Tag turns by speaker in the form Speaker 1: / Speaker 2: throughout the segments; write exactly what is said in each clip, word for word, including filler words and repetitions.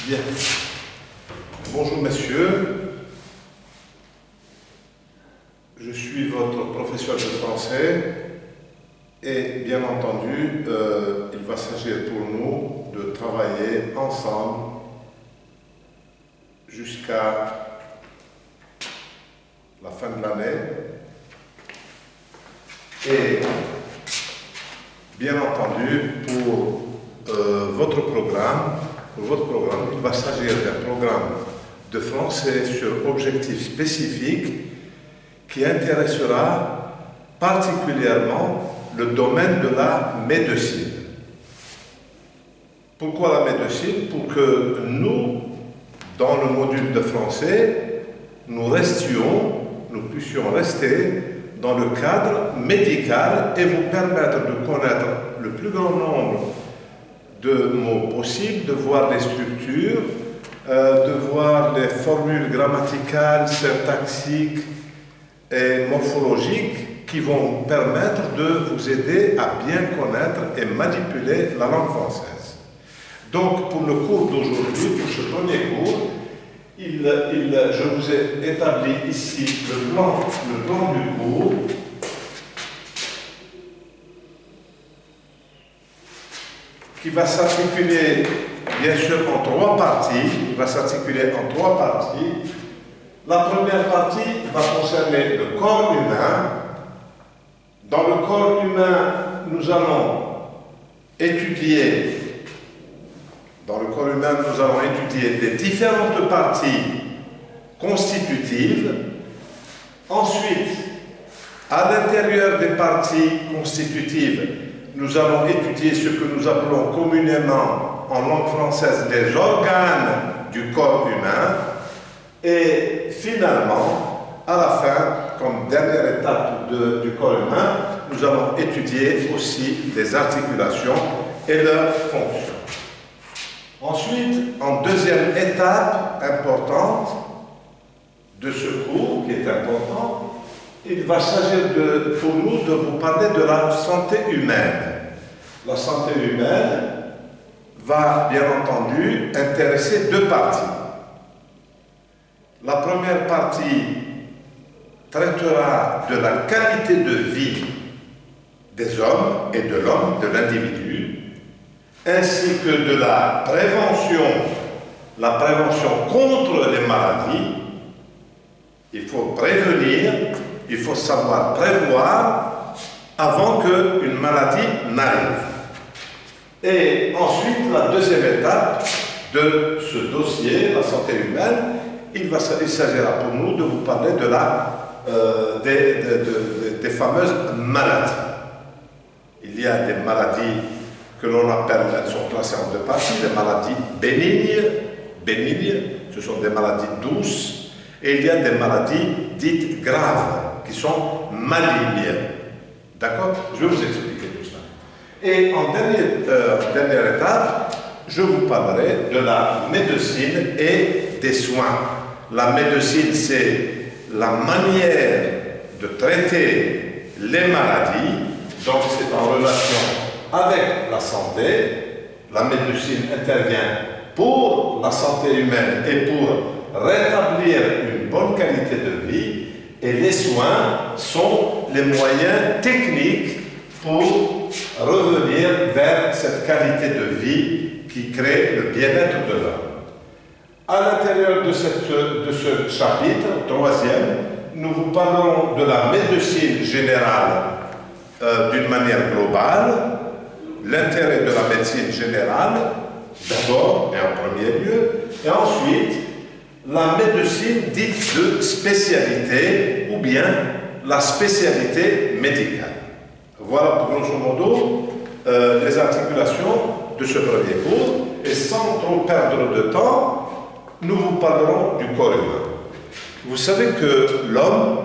Speaker 1: Bien. Bonjour messieurs. Je suis votre professeur de français et bien entendu, euh, il va s'agir pour nous de travailler ensemble jusqu'à la fin de l'année. Et bien entendu, pour euh, votre programme, pour votre programme, il va s'agir d'un programme de français sur objectifs spécifiques qui intéressera particulièrement le domaine de la médecine. Pourquoi la médecine? Pour que nous, dans le module de français, nous restions, nous puissions rester dans le cadre médical et vous permettre de connaître le plus grand nombre de mots possibles, de voir les structures, euh, de voir les formules grammaticales, syntaxiques et morphologiques qui vont vous permettre de vous aider à bien connaître et manipuler la langue française. Donc, pour le cours d'aujourd'hui, pour ce premier cours, il, il, je vous ai établi ici le plan, le plan du cours. Qui va s'articuler, bien sûr, en trois parties. Il va s'articuler en trois parties. La première partie va concerner le corps humain. Dans le corps humain, nous allons étudier, dans le corps humain, nous allons étudier les différentes parties constitutives. Ensuite, à l'intérieur des parties constitutives, nous allons étudier ce que nous appelons communément en langue française les organes du corps humain. Et finalement, à la fin, comme dernière étape de, du corps humain, nous allons étudier aussi les articulations et leurs fonctions. Ensuite, en deuxième étape importante de ce cours, qui est important, il va s'agir de, pour nous de vous parler de la santé humaine. La santé humaine va bien entendu intéresser deux parties. La première partie traitera de la qualité de vie des hommes et de l'homme, de l'individu, ainsi que de la prévention, la prévention contre les maladies. Il faut prévenir. Il faut savoir prévoir avant qu'une maladie n'arrive. Et ensuite, la deuxième étape de ce dossier, la santé humaine, il, va, il s'agira pour nous de vous parler de la, euh, des, de, de, des fameuses maladies. Il y a des maladies que l'on appelle, elles sont classées en deux parties, des maladies bénignes, bénignes, ce sont des maladies douces, et il y a des maladies dites graves, qui sont malignes. D'accord? Je vais vous expliquer tout ça. Et en dernière, euh, dernière étape, je vous parlerai de la médecine et des soins. La médecine, c'est la manière de traiter les maladies, donc c'est en relation avec la santé. La médecine intervient pour la santé humaine et pour rétablir une bonne qualité de vie. Et les soins sont les moyens techniques pour revenir vers cette qualité de vie qui crée le bien-être de l'homme. À l'intérieur de, cette, de ce chapitre, troisième, nous vous parlerons de la médecine générale euh, d'une manière globale, l'intérêt de la médecine générale, d'abord et en premier lieu, et ensuite, la médecine dite de spécialité ou bien la spécialité médicale. Voilà, grosso modo, euh, les articulations de ce premier cours. Et sans trop perdre de temps, nous vous parlerons du corps humain. Vous savez que l'homme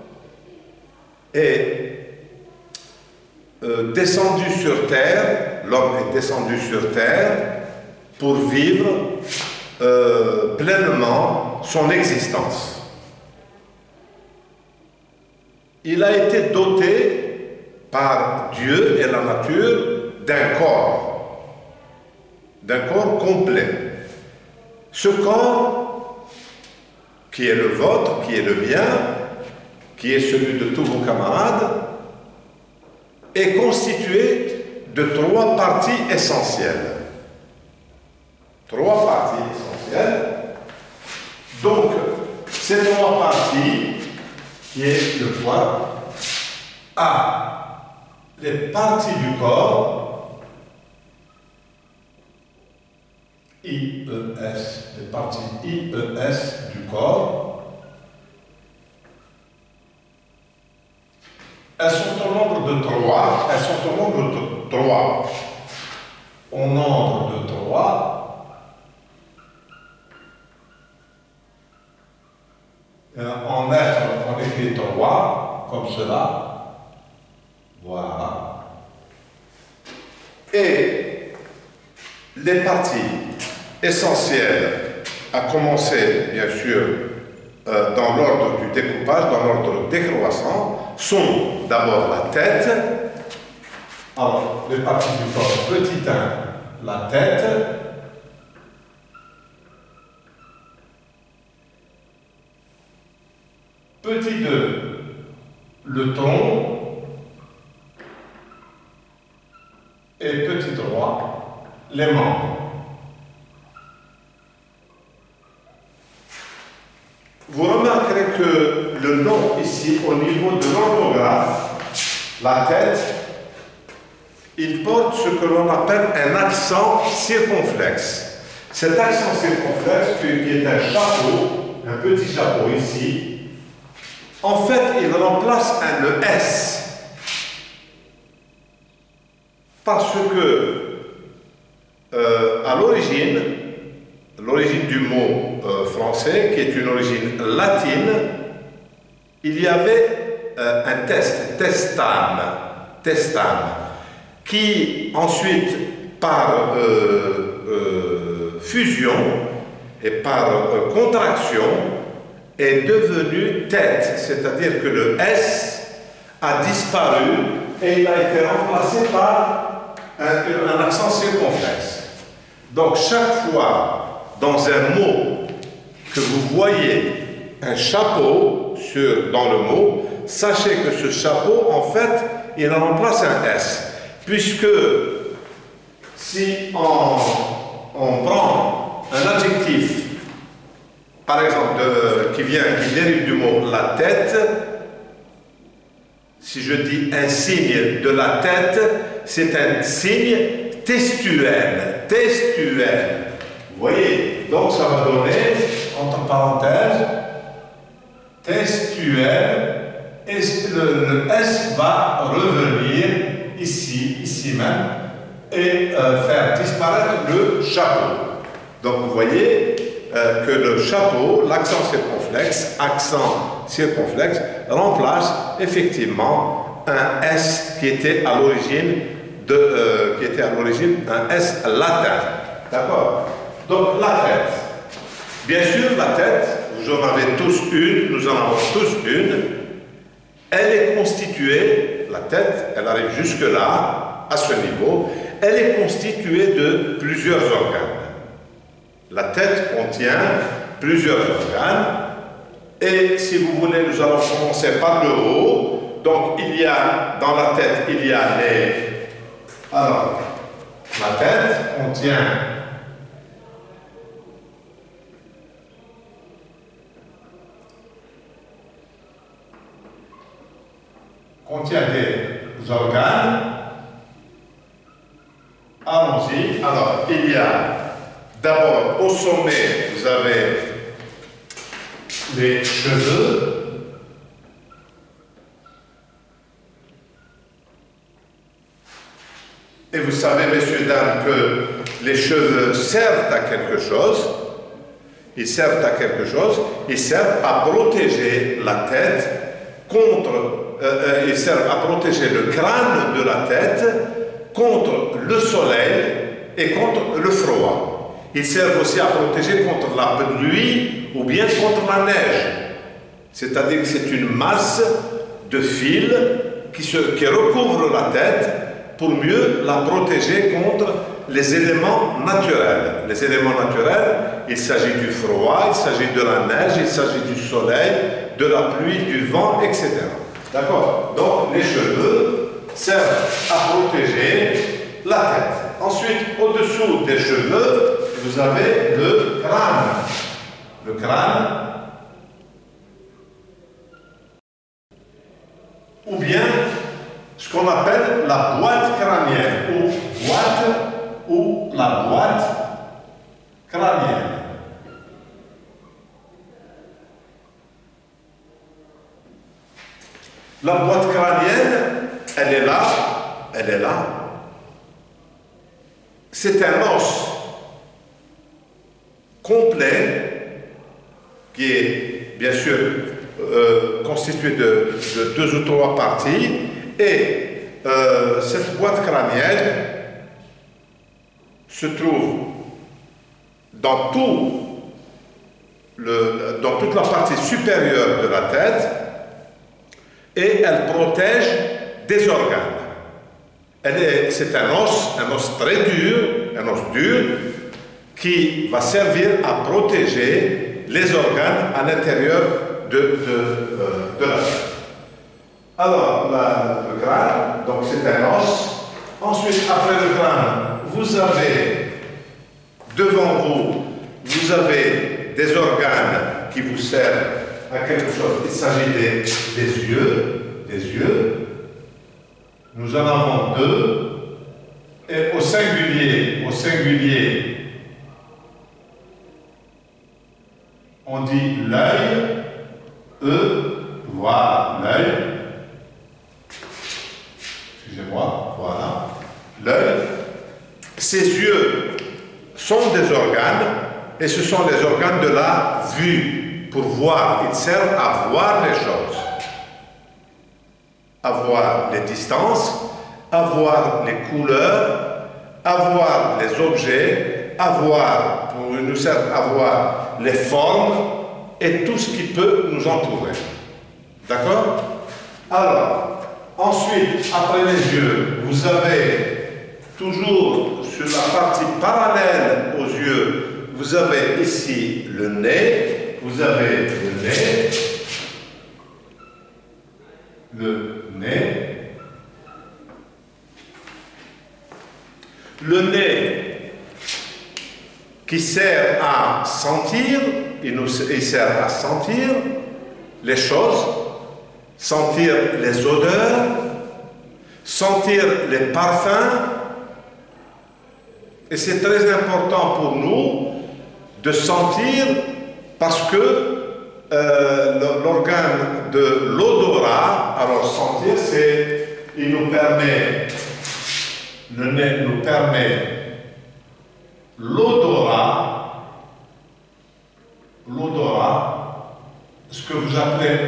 Speaker 1: est euh, descendu sur Terre, l'homme est descendu sur Terre pour vivre Euh, pleinement son existence. Il a été doté par Dieu et la nature d'un corps, d'un corps complet. Ce corps, qui est le vôtre, qui est le mien, qui est celui de tous vos camarades, est constitué de trois parties essentielles. Trois parties essentielles. Donc, ces trois parties, qui est le foie, a les parties du corps, I E S, les parties I E S du corps. Elles sont au nombre de trois, elles sont au nombre de trois. Au nombre de trois, en lettres, on écrit trois, comme cela. Voilà. Et les parties essentielles, à commencer, bien sûr, euh, dans l'ordre du découpage, dans l'ordre décroissant, sont d'abord la tête. Alors, les parties du corps, petit un, la tête. Petit deux, le tronc. Et petit trois, les membres. Vous remarquerez que le nom ici, au niveau de l'orthographe, la tête, il porte ce que l'on appelle un accent circonflexe. Cet accent circonflexe, qui est un chapeau, un petit chapeau ici, en fait, il remplace un, le S. Parce que, euh, à l'origine, l'origine du mot euh, français, qui est une origine latine, il y avait euh, un test, testam, testam, qui ensuite, par euh, euh, fusion et par euh, contraction, est devenu tête, c'est-à-dire que le S a disparu et il a été remplacé par un, un accent circonflexe. Donc chaque fois dans un mot que vous voyez un chapeau sur, dans le mot, sachez que ce chapeau, en fait, il remplace un S. Puisque si on, on prend un adjectif, par exemple, de, qui vient, qui dérive du mot la tête, si je dis un signe de la tête, c'est un signe testuel, testuel. Vous voyez, donc ça va donner, entre parenthèses, testuel, et le, le S va revenir ici, ici même, et euh, faire disparaître le chapeau. Donc vous voyez euh, que le chapeau, l'accent circonflexe, accent circonflexe, remplace effectivement un S qui était à l'origine de, euh, qui était à l'origine un S latin. D'accord? Donc la tête. Bien sûr, la tête, vous en avez tous une, nous en avons tous une. Elle est constituée, la tête, elle arrive jusque-là, à ce niveau, elle est constituée de plusieurs organes. La tête contient plusieurs organes. Et si vous voulez, nous allons commencer par le haut. Donc, il y a, dans la tête, il y a les... Alors, la tête contient contient des organes. Allons-y. Alors, il y a d'abord au sommet, vous avez les cheveux. Et vous savez, messieurs, dames, que les cheveux servent à quelque chose. Ils servent à quelque chose. Ils servent à protéger la tête contre... Euh, euh, ils servent à protéger le crâne de la tête contre le soleil et contre le froid. Ils servent aussi à protéger contre la pluie ou bien contre la neige. C'est-à-dire que c'est une masse de fils qui, se, qui recouvre la tête pour mieux la protéger contre les éléments naturels. Les éléments naturels Il s'agit du froid, il s'agit de la neige, il s'agit du soleil, de la pluie, du vent, et cetera. D'accord? Donc les cheveux servent à protéger la tête. Ensuite, au-dessous des cheveux, vous avez le crâne. Le crâne, ou bien ce qu'on appelle la boîte crânienne, ou boîte, ou la boîte crânienne. La boîte crânienne, elle est là, elle est là. C'est un os complet qui est bien sûr euh, constitué de, de deux ou trois parties, et euh, cette boîte crânienne se trouve dans, tout le, dans toute la partie supérieure de la tête, et elle protège des organes. C'est un os, un os très dur, un os dur, qui va servir à protéger les organes à l'intérieur de, de, euh, de la tête. Alors, la, le crâne, donc c'est un os. Ensuite, après le crâne, vous avez, devant vous, vous avez des organes qui vous servent à quelque chose. Il s'agit des, des yeux, des yeux. Nous en avons deux. Et au singulier, au singulier, on dit l'œil, E, voilà, l'œil. Excusez-moi, voilà. L'œil. Ces yeux sont des organes, et ce sont les organes de la vue. Pour voir, ils servent à voir les choses. À voir les distances, à voir les couleurs, à voir les objets, à voir, pour nous servent à voir les formes et tout ce qui peut nous entourer. D'accord? Alors, ensuite, après les yeux, vous avez toujours sur la partie parallèle aux yeux, vous avez ici le nez, vous avez le nez, le nez, le nez qui sert à sentir, il, nous, il sert à sentir les choses, sentir les odeurs, sentir les parfums, et c'est très important pour nous de sentir parce que euh, l'organe de l'odorat, alors sentir, c'est, il nous permet, le nez nous permet l'odorat, l'odorat, ce que vous appelez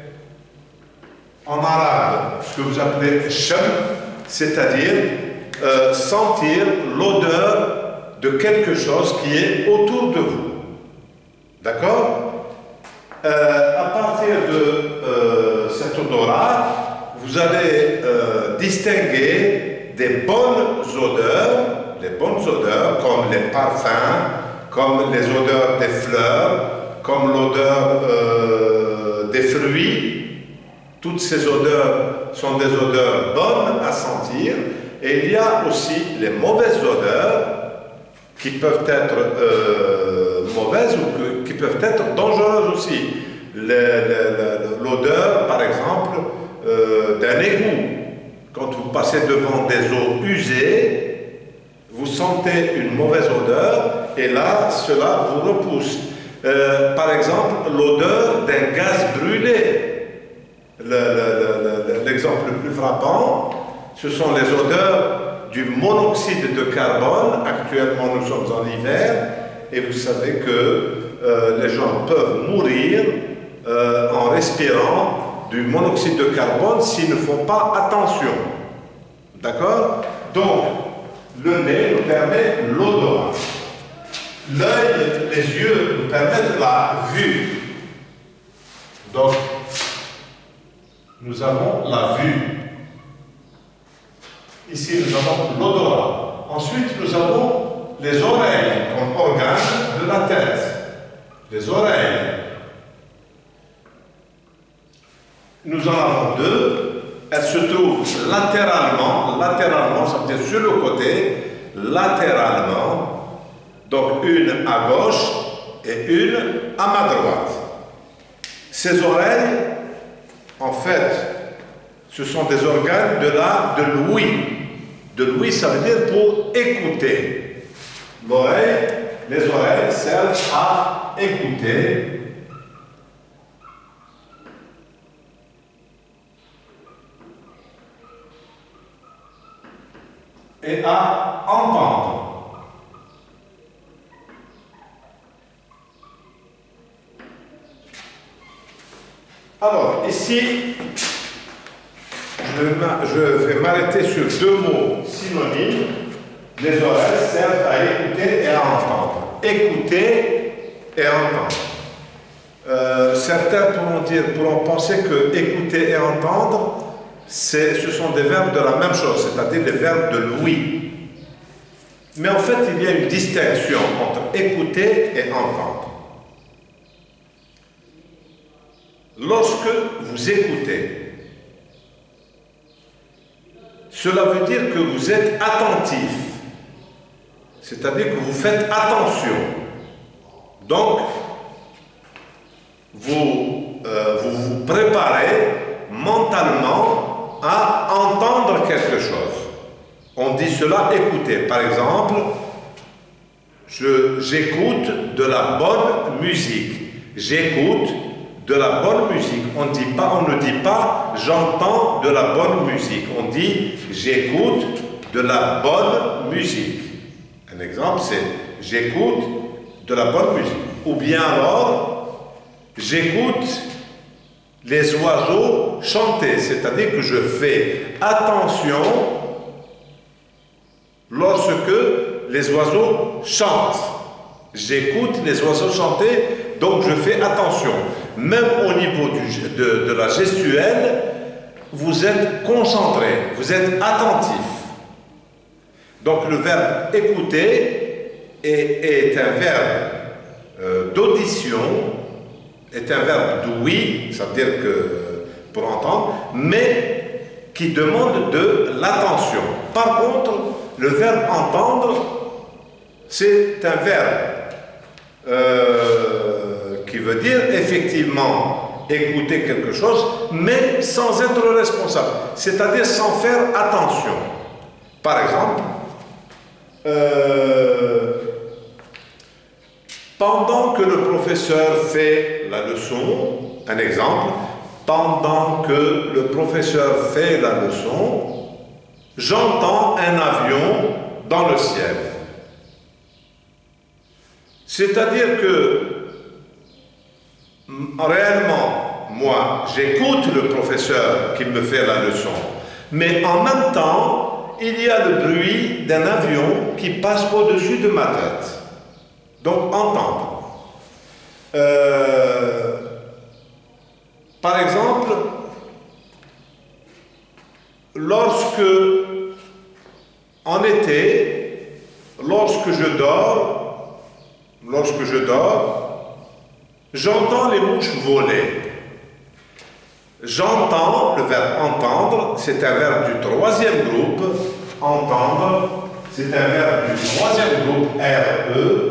Speaker 1: en arabe, ce que vous appelez shem, c'est-à-dire euh, sentir l'odeur de quelque chose qui est autour de vous. D'accord? euh, À partir de euh, cet odorat, vous allez euh, distinguer des bonnes odeurs, les bonnes odeurs comme les parfums, comme les odeurs des fleurs, comme l'odeur euh, des fruits. Toutes ces odeurs sont des odeurs bonnes à sentir, et il y a aussi les mauvaises odeurs qui peuvent être euh, mauvaises ou que, qui peuvent être dangereuses aussi. L'odeur, par exemple, euh, d'un égout. Quand vous passez devant des eaux usées, vous sentez une mauvaise odeur, et là, cela vous repousse. Euh, par exemple, l'odeur d'un gaz brûlé. L'exemple le, le, le, le plus frappant, ce sont les odeurs du monoxyde de carbone. Actuellement, nous sommes en hiver, et vous savez que euh, les gens peuvent mourir euh, en respirant du monoxyde de carbone s'ils ne font pas attention. D'accord? Donc, le nez nous permet l'odorat. L'œil, les yeux nous permettent la vue. Donc, nous avons la vue. Ici, nous avons l'odorat. Ensuite, nous avons les oreilles comme organe de la tête. Les oreilles. Nous en avons deux. Elles se trouvent latéralement, latéralement, ça veut dire sur le côté, latéralement. Donc une à gauche et une à ma droite. Ces oreilles, en fait, ce sont des organes de la, de l'ouïe. De l'ouïe, ça veut dire pour écouter. L'oreille, les oreilles servent à écouter. Et à entendre. Alors, ici, je vais m'arrêter sur deux mots synonymes. Les oreilles servent à écouter et à entendre. Écouter et entendre. Euh, certains pourront dire, pourront penser que écouter et entendre, ce sont des verbes de la même chose, c'est-à-dire des verbes de l'ouïe. Mais en fait, il y a une distinction entre écouter et entendre. Lorsque vous écoutez, cela veut dire que vous êtes attentif, c'est-à-dire que vous faites attention. Donc, vous euh, vous, vous préparez mentalement à entendre quelque chose. On dit cela écouter. Par exemple, j'écoute de la bonne musique. J'écoute de la bonne musique. On dit pas, on ne dit pas j'entends de la bonne musique. On dit j'écoute de la bonne musique. Un exemple, c'est j'écoute de la bonne musique. Ou bien alors, j'écoute les oiseaux chanter, c'est-à-dire que je fais attention lorsque les oiseaux chantent. J'écoute les oiseaux chanter, donc je fais attention. Même au niveau du, de, de la gestuelle, vous êtes concentré, vous êtes attentif. Donc le verbe écouter est, est un verbe euh, d'audition, est un verbe d'ouïe, ça veut dire que pour entendre, mais qui demande de l'attention. Par contre, le verbe entendre, c'est un verbe euh, qui veut dire effectivement écouter quelque chose, mais sans être responsable, c'est-à-dire sans faire attention. Par exemple, euh, pendant que le professeur fait la leçon, un exemple, pendant que le professeur fait la leçon, j'entends un avion dans le ciel. C'est-à-dire que, réellement, moi, j'écoute le professeur qui me fait la leçon, mais en même temps, il y a le bruit d'un avion qui passe au-dessus de ma tête. Donc, entendre. Euh, par exemple, lorsque, en été, lorsque je dors, lorsque je dors, j'entends les mouches voler. J'entends, le verbe entendre, c'est un verbe du troisième groupe. Entendre, c'est un verbe du troisième groupe R E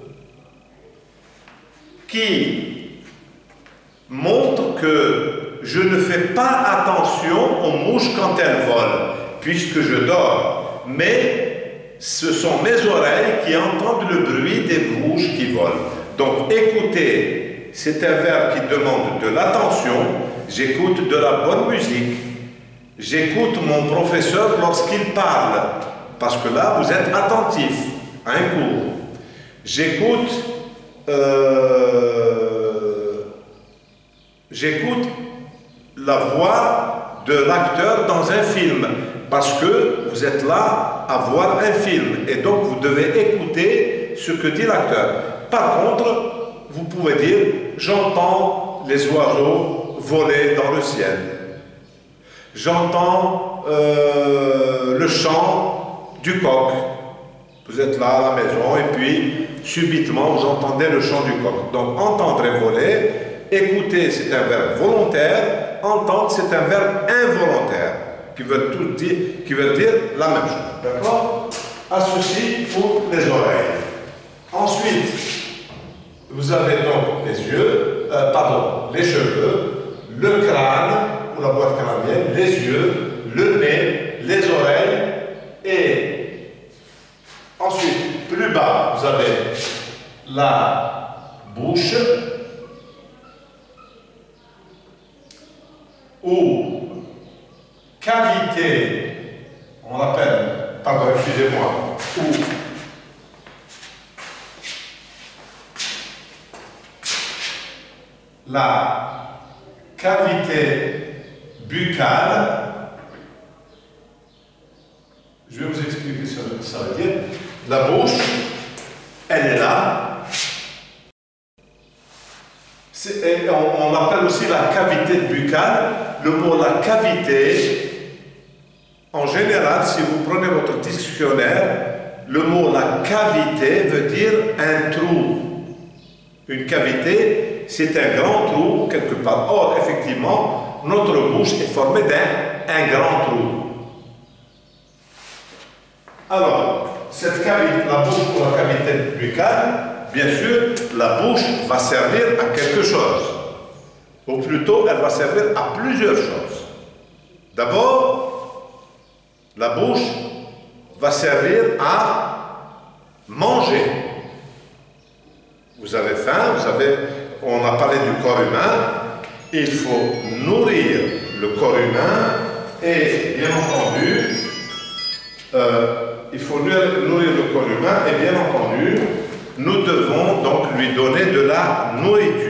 Speaker 1: qui montre que je ne fais pas attention aux mouches quand elles volent, puisque je dors. Mais ce sont mes oreilles qui entendent le bruit des mouches qui volent. Donc écouter, c'est un verbe qui demande de l'attention. J'écoute de la bonne musique. J'écoute mon professeur lorsqu'il parle, parce que là, vous êtes attentif à un cours. J'écoute euh, j'écoute la voix de l'acteur dans un film, parce que vous êtes là à voir un film, et donc vous devez écouter ce que dit l'acteur. Par contre, vous pouvez dire, j'entends les oiseaux voler dans le ciel. J'entends euh, le chant du coq. Vous êtes là à la maison et puis subitement vous entendez le chant du coq. Donc entendre et voler, écouter c'est un verbe volontaire, entendre c'est un verbe involontaire qui veut tout dire, qui veut dire la même chose. D'accord? À ceci pour les oreilles. Ensuite, vous avez donc les yeux, euh, pardon, les cheveux, le crâne ou la boîte crânienne, les yeux, le nez, les oreilles et ensuite, plus bas, vous avez la bouche ou cavité, on l'appelle, pardon, excusez-moi, ou la cavité buccale. Je vais vous expliquer ce que ça veut dire. La bouche, elle est là. Est, et on, on l'appelle aussi la cavité buccale. Le mot la cavité, en général, si vous prenez votre dictionnaire, le mot la cavité veut dire un trou. Une cavité, c'est un grand trou quelque part. Or, effectivement, notre bouche est formée d'un un grand trou. Alors, cette cavité, la bouche ou la cavité buccale, bien sûr, la bouche va servir à quelque chose. Ou plutôt, elle va servir à plusieurs choses. D'abord, la bouche va servir à manger. Vous avez faim, vous avez, on a parlé du corps humain, il faut nourrir le corps humain et bien entendu, euh, il faut nourrir le corps humain et bien entendu, nous devons donc lui donner de la nourriture.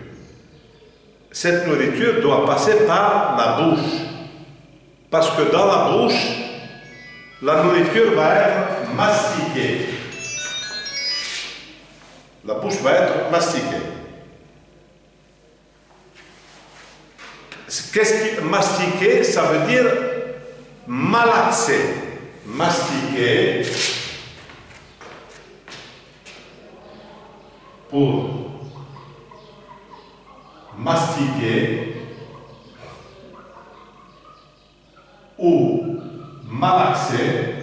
Speaker 1: Cette nourriture doit passer par la bouche, parce que dans la bouche, la nourriture va être mastiquée. La bouche va être mastiquée. Qu'est-ce qui mastiquer? Ça veut dire malaxer. Mastiquer pour mastiquer ou malaxer.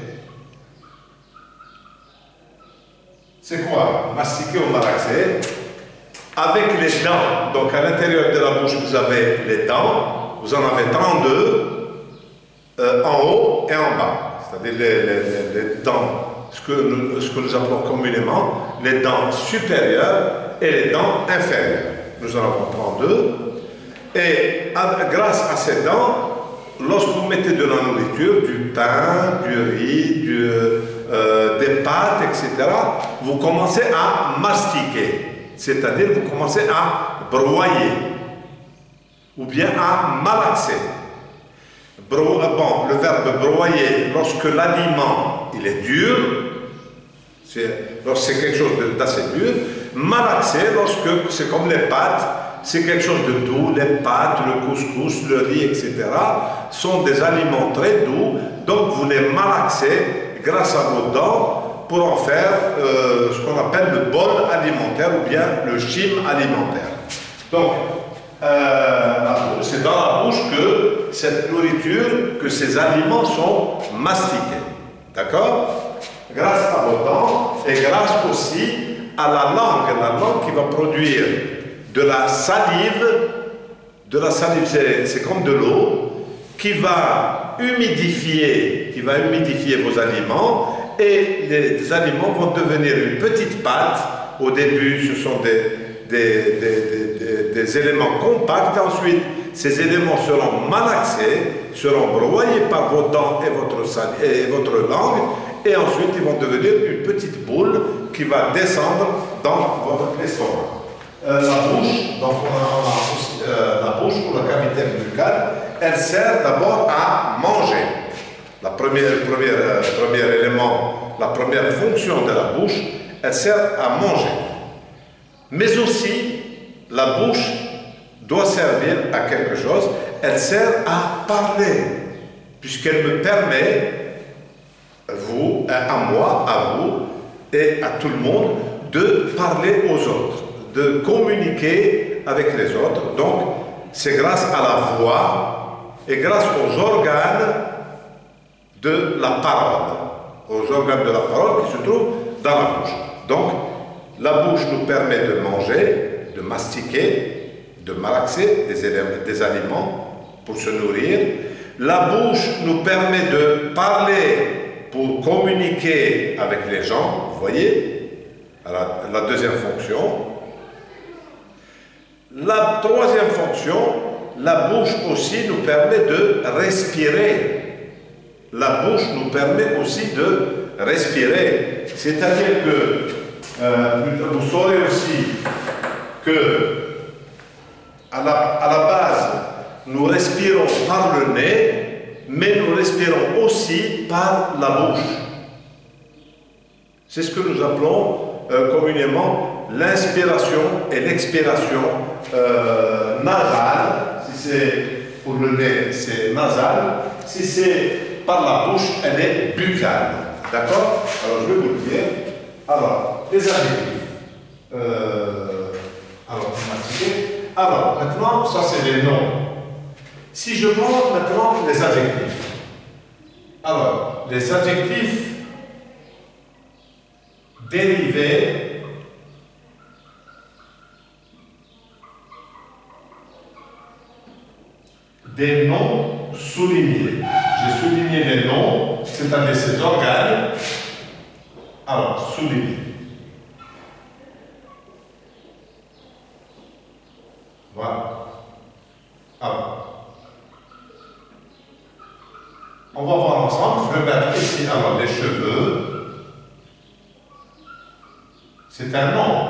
Speaker 1: C'est quoi? Mastiquer ou malaxer? Avec les dents. Donc à l'intérieur de la bouche, vous avez les dents. Vous en avez trente-deux euh, en haut et en bas. C'est-à-dire les, les, les dents, ce que, nous, ce que nous appelons communément les dents supérieures et les dents inférieures. Nous en avons trente-deux. Et à, grâce à ces dents, lorsque vous mettez de la nourriture, du pain, du riz, du, euh, des pâtes, et cetera, vous commencez à mastiquer. C'est-à-dire vous commencez à broyer ou bien à malaxer. Bro, bon, le verbe broyer, lorsque l'aliment il est dur, lorsque c'est quelque chose d'assez dur. Malaxer, lorsque c'est comme les pâtes, c'est quelque chose de doux. Les pâtes, le couscous, le riz, et cetera sont des aliments très doux. Donc vous les malaxez grâce à vos dents pour en faire euh, ce qu'on appelle le bol alimentaire ou bien le chim alimentaire. Donc, Euh, c'est dans la bouche que cette nourriture, que ces aliments sont mastiqués. D'accord? Grâce à vos dents et grâce aussi à la langue, la langue qui va produire de la salive. De la salive, c'est comme de l'eau qui va humidifier, qui va humidifier vos aliments et les aliments vont devenir une petite pâte. Au début, ce sont des Des, des, des, des éléments compacts. Ensuite, ces éléments seront malaxés, seront broyés par vos dents et votre, et votre langue, et ensuite ils vont devenir une petite boule qui va descendre dans votre estomac. Euh, la bouche, donc on a, on a aussi, euh, la bouche ou la cavité buccale, elle sert d'abord à manger. La première, première, euh, premier élément, la première fonction de la bouche, elle sert à manger. Mais aussi, la bouche doit servir à quelque chose. Elle sert à parler, puisqu'elle me permet, vous, à moi, à vous et à tout le monde de parler aux autres, de communiquer avec les autres. Donc, c'est grâce à la voix et grâce aux organes de la parole, aux organes de la parole qui se trouvent dans la bouche. Donc, la bouche nous permet de manger, de mastiquer, de malaxer des, éléments, des aliments pour se nourrir. La bouche nous permet de parler pour communiquer avec les gens, vous voyez, la, la deuxième fonction. La troisième fonction, la bouche aussi nous permet de respirer. La bouche nous permet aussi de respirer. C'est-à-dire que euh, vous saurez aussi que à la, à la base, nous respirons par le nez, mais nous respirons aussi par la bouche. C'est ce que nous appelons euh, communément l'inspiration et l'expiration euh, nasale. Si c'est pour le nez, c'est nasal. Si c'est par la bouche, elle est buccale. D'accord? Alors, je vais vous le dire. Alors, les adjectifs. Euh, alors, alors, maintenant, ça c'est les noms. Si je prends maintenant les adjectifs. Alors, les adjectifs dérivés des noms soulignés. J'ai souligné les noms, c'est-à-dire ces organes. Alors, souligné. Voilà. Alors, on va voir ensemble. Je vais mettre ici alors les cheveux. C'est un nom.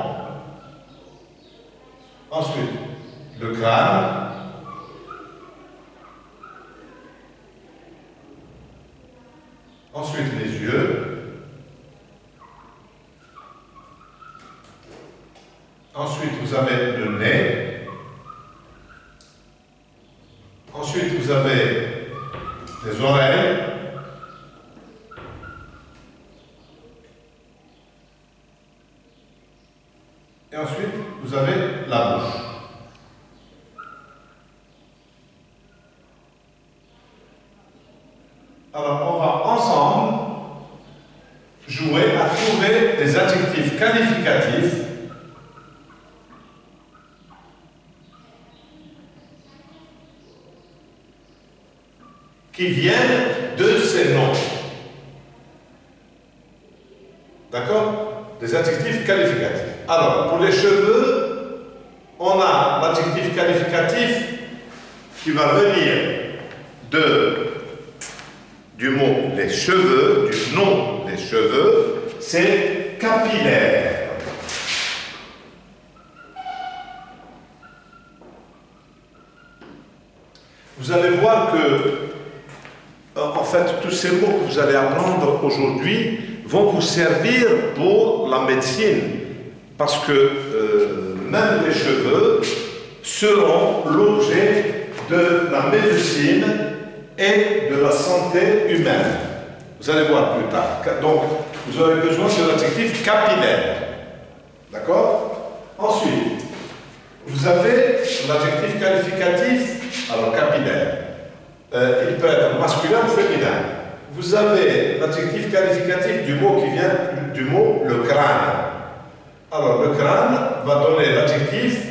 Speaker 1: Ensuite, le crâne. Ensuite, les yeux. Ensuite, vous avez le nez. Ensuite, vous avez les oreilles. Et ensuite, vous avez la bouche. Alors, on va ensemble jouer à trouver des adjectifs qualificatifs qui viennent de ces noms. D'accord? Des adjectifs qualificatifs. Alors, pour les cheveux, on a l'adjectif qualificatif qui va venir de, du mot les cheveux, du nom des cheveux, c'est capillaire. Vous allez voir que, en fait, tous ces mots que vous allez apprendre aujourd'hui vont vous servir pour la médecine. Parce que euh, même les cheveux seront l'objet de la médecine et de la santé humaine. Vous allez voir plus tard. Donc, vous aurez besoin de l'adjectif capillaire. D'accord? Ensuite, vous avez l'adjectif qualificatif, alors capillaire. Euh, il peut être masculin ou féminin. Vous avez l'adjectif qualificatif du mot qui vient du mot le crâne. Alors, le crâne va donner l'adjectif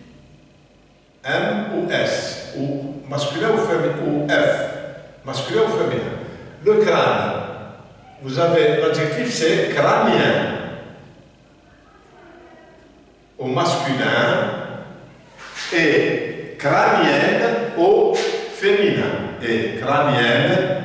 Speaker 1: M ou S, ou masculin ou féminin, ou F, masculin ou féminin. Le crâne, vous avez l'adjectif, c'est crânien, au masculin, et crânienne au féminin, et crânienne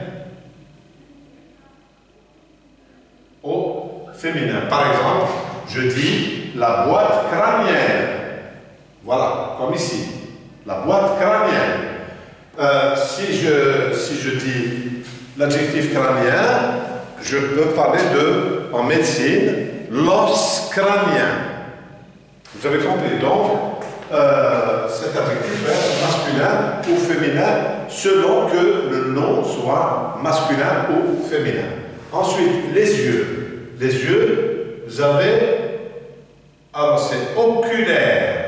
Speaker 1: au féminin. Par exemple, je dis la boîte crânienne. Voilà, comme ici. La boîte crânienne. Euh, si, je, si je dis l'adjectif crânien, je peux parler de, en médecine, l'os crânien. Vous avez compris? Donc, euh, cet adjectif peut être masculin ou féminin selon que le nom soit masculin ou féminin. Ensuite, les yeux. Les yeux, vous avez, alors c'est oculaire.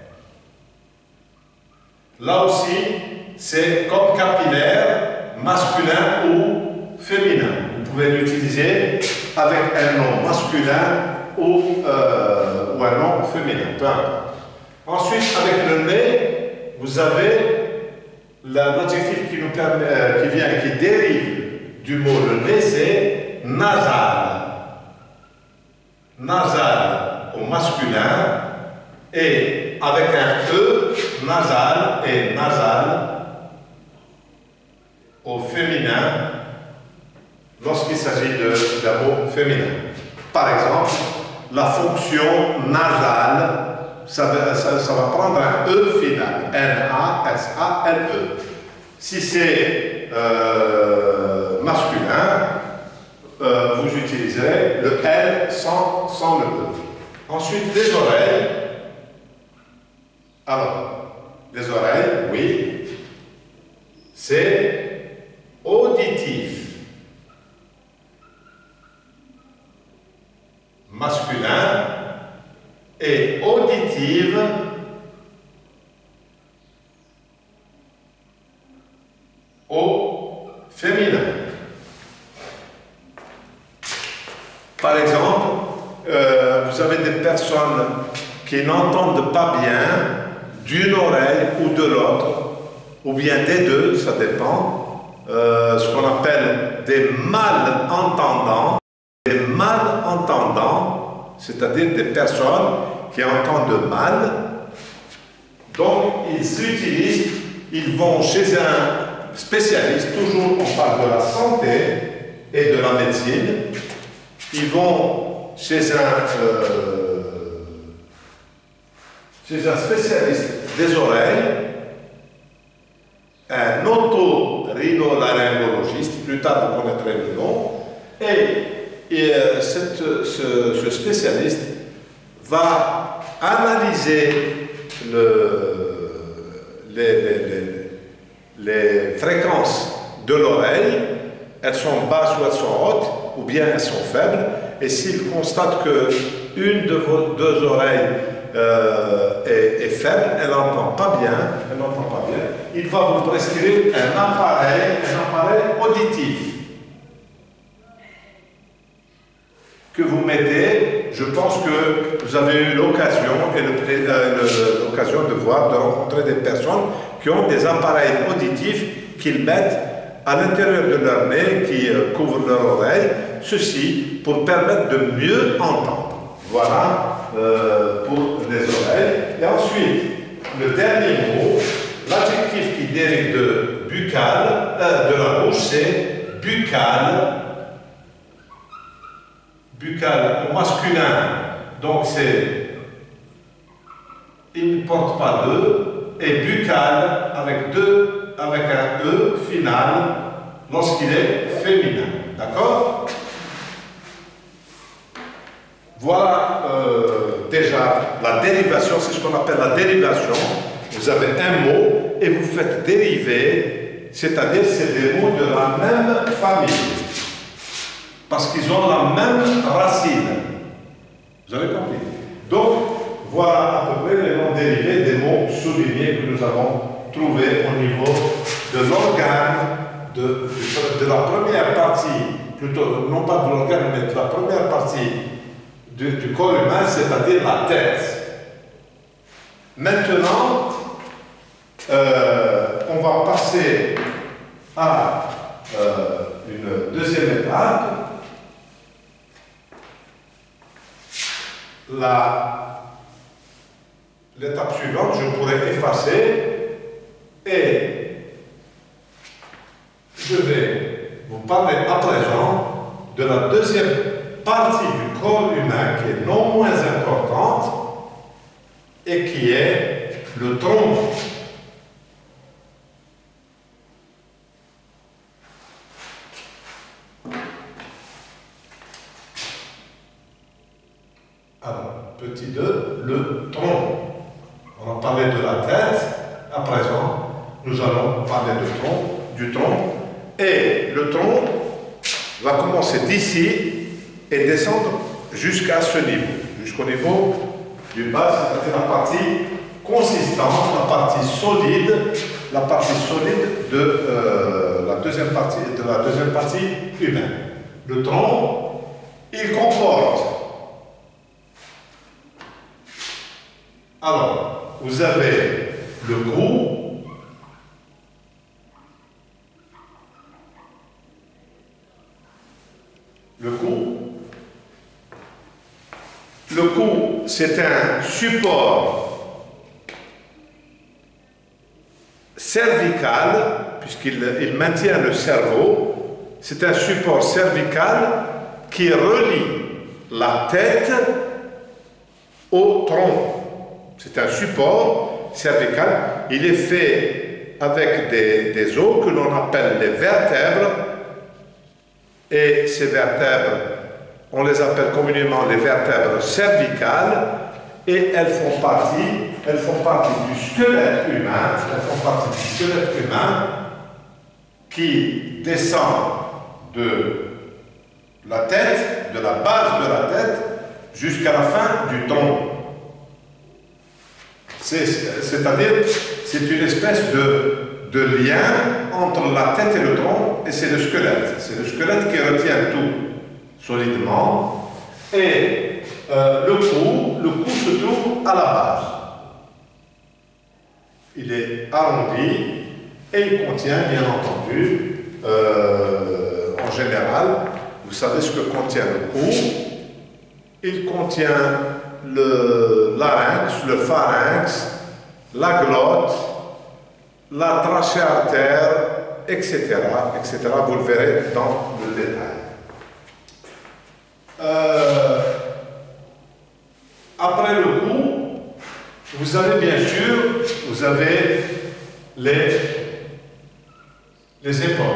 Speaker 1: Là aussi, c'est comme capillaire, masculin ou féminin. Vous pouvez l'utiliser avec un nom masculin ou, euh, ou un nom féminin, peu importe. Ensuite, avec le nez, vous avez l'adjectif qui nous permet, euh, qui vient, qui dérive du mot le nez, c'est nasal. Nasal au masculin et avec un E, nasal et nasal au féminin lorsqu'il s'agit d'un mot féminin. Par exemple, la fonction nasale, ça va, ça, ça va prendre un E final, N A S A L E. Si c'est euh, masculin, euh, vous utiliserez le L sans, sans le E. Ensuite, les oreilles. Alors, les oreilles, oui, c'est auditif. Masculin et auditive au féminin. Par exemple, euh, vous avez des personnes qui n'entendent pas bien d'une oreille ou de l'autre, ou bien des deux, ça dépend, euh, ce qu'on appelle des malentendants. Des malentendants, c'est-à-dire des personnes qui entendent mal, donc ils utilisent, ils vont chez un spécialiste, toujours on parle de la santé et de la médecine, ils vont chez un, euh, chez un spécialiste des oreilles, un otorhinolaryngologiste, plus tard vous connaîtrez le nom, et Et euh, cette, ce, ce spécialiste va analyser le, les, les, les, les fréquences de l'oreille. Elles sont basses ou elles sont hautes, ou bien elles sont faibles. Et s'il constate qu'une de vos deux oreilles euh, est, est faible, elle n'entend pas bien, elle n'entend pas bien, il va vous prescrire un appareil, un appareil auditif que vous mettez. Je pense que vous avez eu l'occasion et l'occasion de voir, de rencontrer des personnes qui ont des appareils auditifs qu'ils mettent à l'intérieur de leur nez, qui euh, couvrent leur oreille, ceci pour permettre de mieux entendre. Voilà euh, pour les oreilles. Et ensuite, le dernier mot, l'adjectif qui dérive de buccal, euh, de la bouche, c'est buccal. Buccal au masculin, donc c'est, il ne porte pas d'E, et buccal avec deux, avec un E final lorsqu'il est féminin. D'accord? Voilà euh, déjà la dérivation, c'est ce qu'on appelle la dérivation. Vous avez un mot et vous faites dériver, c'est-à-dire c'est des mots de la même famille. Parce qu'ils ont la même racine. Vous avez compris? Donc, voilà à peu près les noms dérivés des mots soulignés que nous avons trouvés au niveau de l'organe, de, de, de la première partie, plutôt, non pas de l'organe, mais de la première partie du, du corps humain, c'est-à-dire la tête. Maintenant, euh, on va passer à euh, une deuxième étape. L'étape suivante, je pourrais effacer et je vais vous parler à présent de la deuxième partie du corps humain qui est non moins importante et qui est le tronc. Alors, petit deux, le tronc. On a parlé de la tête, à présent, nous allons parler du tronc, du tronc. Et le tronc, va commencer d'ici et descendre jusqu'à ce niveau, jusqu'au niveau du bas, c'est-à-dire la partie consistante, la partie solide, la partie solide de, euh, la, deuxième partie, de la deuxième partie humaine. Le tronc, il comporte. Alors, vous avez le cou, le cou, le cou, c'est un support cervical, puisqu'il il maintient le cerveau, c'est un support cervical qui relie la tête au tronc. C'est un support cervical. Il est fait avec des, des os que l'on appelle les vertèbres. Et ces vertèbres, on les appelle communément les vertèbres cervicales. Et elles font partie, elles font partie du squelette humain. Elles font partie du squelette humain qui descend de la tête, de la base de la tête, jusqu'à la fin du tronc. C'est-à-dire, c'est une espèce de, de lien entre la tête et le tronc, et c'est le squelette. C'est le squelette qui retient tout solidement. Et euh, le cou, le cou se trouve à la base. Il est arrondi et il contient, bien entendu, euh, en général, vous savez ce que contient le cou. Il contient le larynx, le pharynx, la glotte, la trachée artère, et cetera, et cetera. Vous le verrez dans le détail. Euh, après le cou, vous avez bien sûr, vous avez les, les épaules.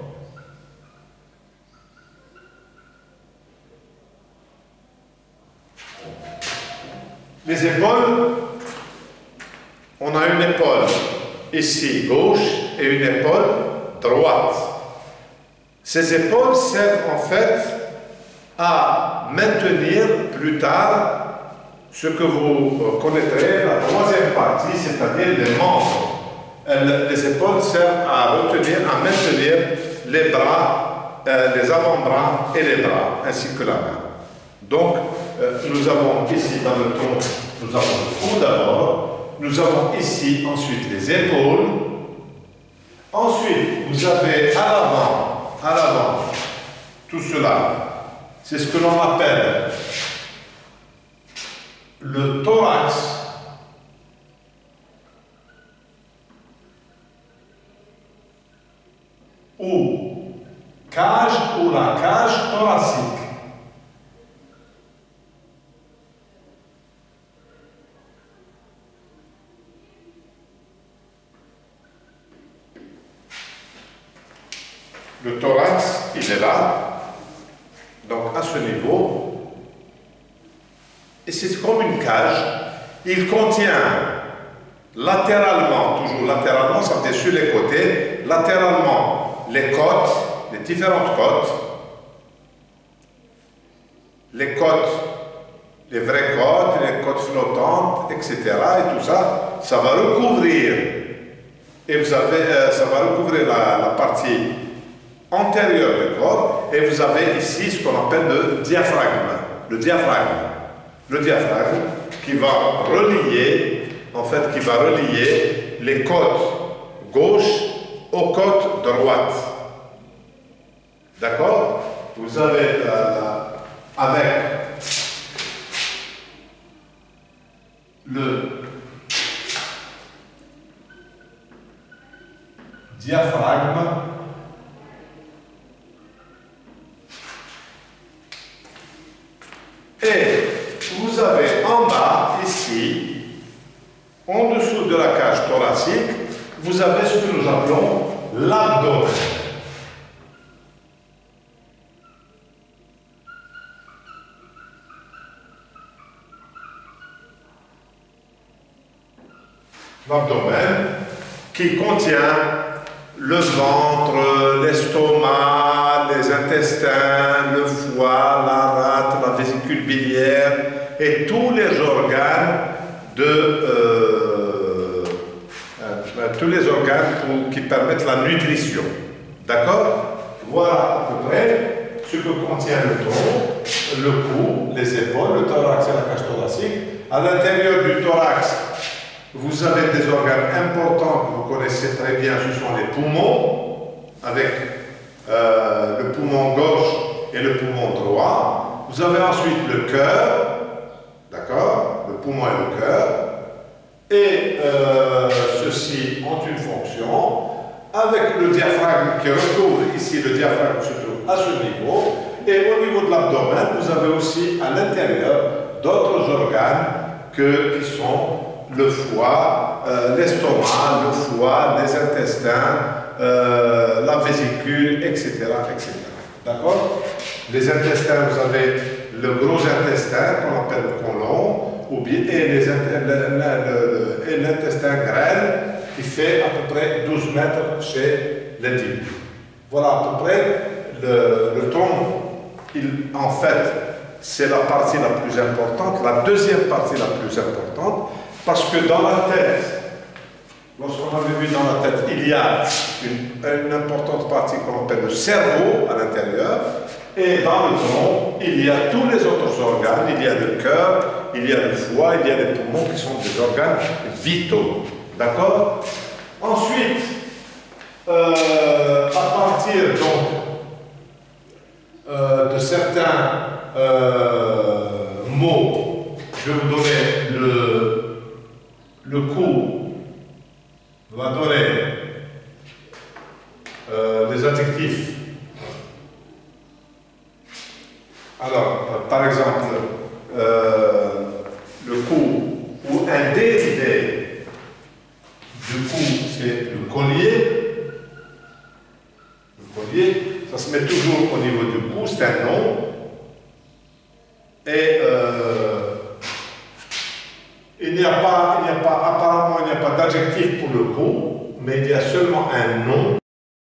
Speaker 1: Les épaules, on a une épaule ici gauche et une épaule droite. Ces épaules servent en fait à maintenir plus tard ce que vous connaîtrez, la troisième partie, c'est-à-dire les membres. Elles, les épaules servent à retenir, à maintenir les bras, euh, les avant-bras et les bras, ainsi que la main. Donc, euh, nous avons ici dans le tronc, nous avons le cou d'abord, nous avons ici ensuite les épaules. Ensuite, vous avez à l'avant, à l'avant, tout cela. C'est ce que l'on appelle le thorax. Ou cage ou la cage thoracique. Le thorax, il est là, donc à ce niveau, et c'est comme une cage. Il contient latéralement, toujours latéralement, ça veut dire sur les côtés, latéralement les côtes, les différentes côtes, les côtes, les vraies côtes, les côtes flottantes, et cetera. Et tout ça, ça va recouvrir, et vous avez, euh, ça va recouvrir la, la partie antérieure du corps, et vous avez ici ce qu'on appelle le diaphragme. Le diaphragme. Le diaphragme qui va relier, en fait, qui va relier les côtes gauche aux côtes droites. D'accord? Vous avez euh, avec le diaphragme et vous avez en bas, ici, en dessous de la cage thoracique, vous avez ce que nous appelons l'abdomen. L'abdomen qui contient le ventre, l'estomac, les intestins, le foie, la rate, la vésicule biliaire et tous les organes de euh, euh, tous les organes pour, qui permettent la nutrition. D'accord? Voilà à peu près ce que contient le tronc, le cou, les épaules, le thorax et la cage thoracique. À l'intérieur du thorax, vous avez des organes importants que vous connaissez très bien, ce sont les poumons, avec euh, le poumon gauche et le poumon droit. Vous avez ensuite le cœur, d'accord, le poumon et le cœur, et euh, ceux-ci ont une fonction, avec le diaphragme qui recouvre ici, le diaphragme se trouve à ce niveau, et au niveau de l'abdomen, vous avez aussi à l'intérieur d'autres organes que, qui sont le foie, euh, l'estomac, le foie, les intestins, euh, la vésicule, et cetera et cetera. D'accord? Les intestins, vous avez le gros intestin qu'on appelle le côlon, ou bien, et l'intestin grêle qui fait à peu près douze mètres chez l'individu. Voilà à peu près le, le tronc. Il, en fait, c'est la partie la plus importante, la deuxième partie la plus importante, parce que dans la tête, lorsqu'on avait vu dans la tête, il y a une, une importante partie qu'on appelle le cerveau à l'intérieur, et dans le tronc, il y a tous les autres organes, il y a le cœur, il y a le foie, il y a les poumons qui sont des organes vitaux. D'accord? Ensuite, euh, à partir donc euh, de certains euh, mots, je vais vous donner le, le cours, va donner euh, des adjectifs. Alors, euh, par exemple, euh, le cou ou un dérivé du cou, c'est le collier. Le collier, ça se met toujours au niveau du cou, c'est un nom. Et euh, il n'y a pas, il n'y a pas, apparemment, il n'y a pas d'adjectif pour le cou, mais il y a seulement un nom.